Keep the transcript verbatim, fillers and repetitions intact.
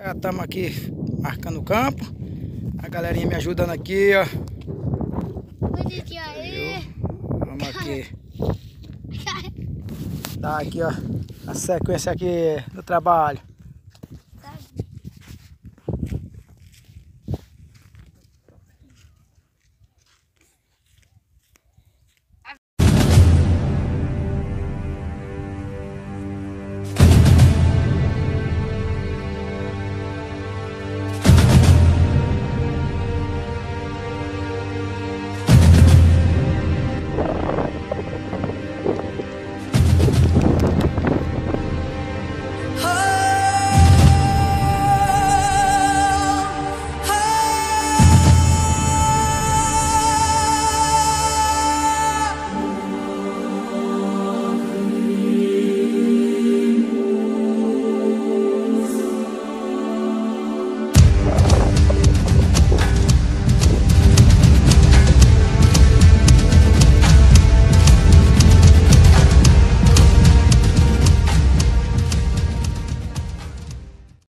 Já estamos aqui marcando o campo. A galerinha me ajudando aqui, ó. Vamos aqui. Tá aqui, ó. A sequência aqui do trabalho.